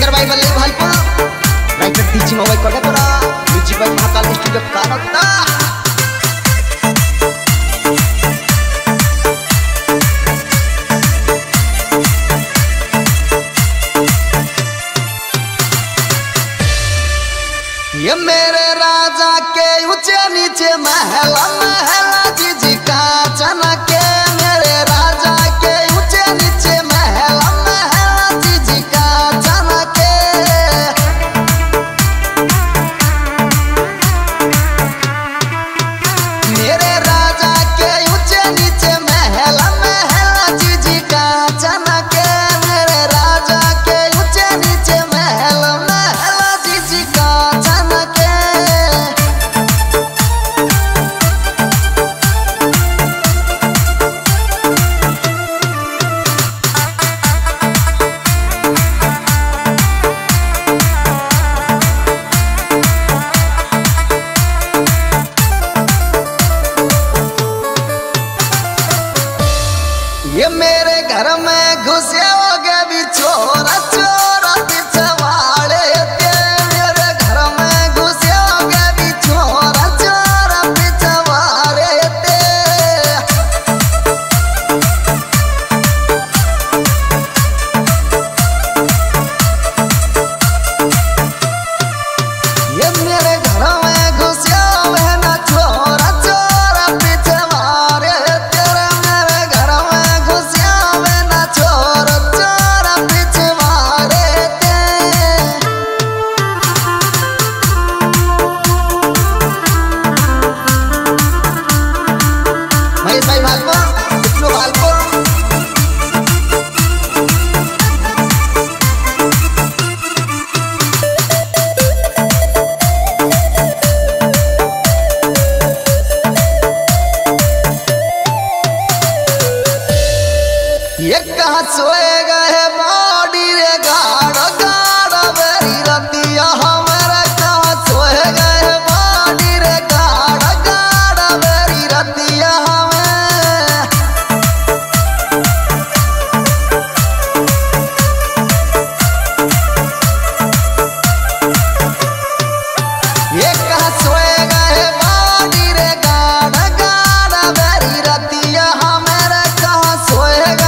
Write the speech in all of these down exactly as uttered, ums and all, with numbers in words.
Singer भाई बल्ले Bhalpur writer teaching होवे Kodepura music by Mahakal studio Kanota. ये मेरे राजा के ऊंचे नीचे महल महल जी का चनके मेरे राजा के ऊंचे नीचे महल महल जी का चनके मेरे राजा के ऊंचे नीचे महल महल जी का चनके मेरे राजा के ऊंचे नीचे महल महल जी का ये मेरे घर में घुसे हो गए भी चोर चोर पिछवाड़े ते मेरे घर में घुसे हो गए भी चोर चोर पिछवाड़े ते ये मेरे घर में घुसे हुए ना चोर चोर पिछवाड़े तेरे मेरे घर में घुसे हुए ना चोर चोर पिछवाड़े ते महेश भाई भालपुर विष्णु भालपुर ये कहाँ सोए गए बॉडी रे गाड़ गाड़ बेरी रतिया हमारा कहाँ सोए गए बॉडी रे गाड़ गाड़ बेरी रतिया हमें ये कहाँ सोए गए बॉडी रे गाड़ गाड़ बेरी रतिया हमारा कहाँ सोए गए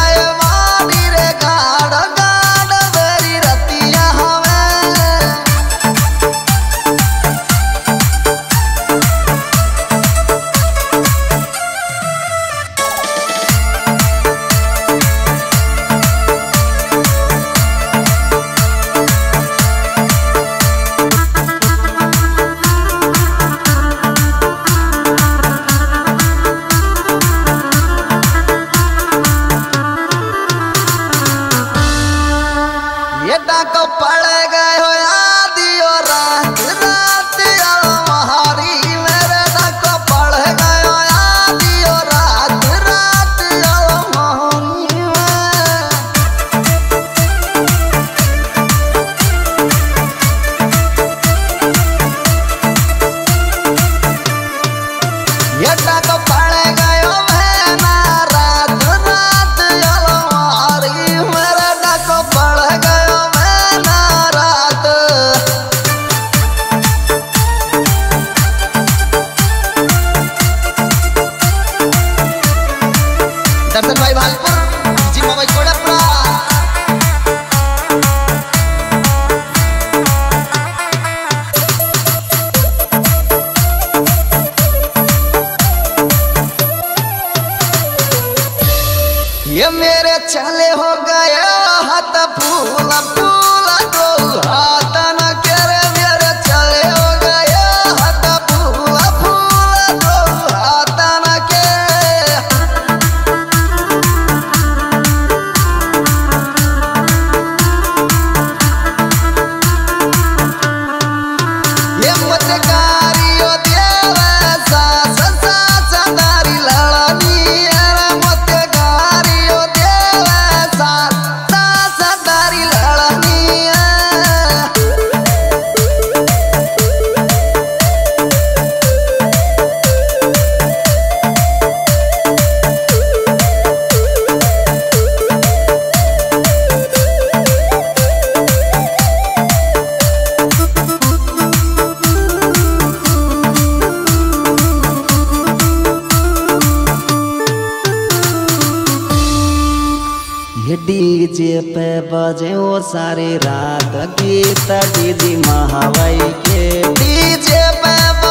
ये डाको पड़ गए हो आदि और रात रात अलमारी मेरे डाको पड़ गए हो आदि और रात रात अलमारी ये डाको पड़ गए हो ना रात रात अलमारी मेरे डाको पड़ गए रात पे बजे वो सारी रात गीत दीदी महावाई के डीजे पे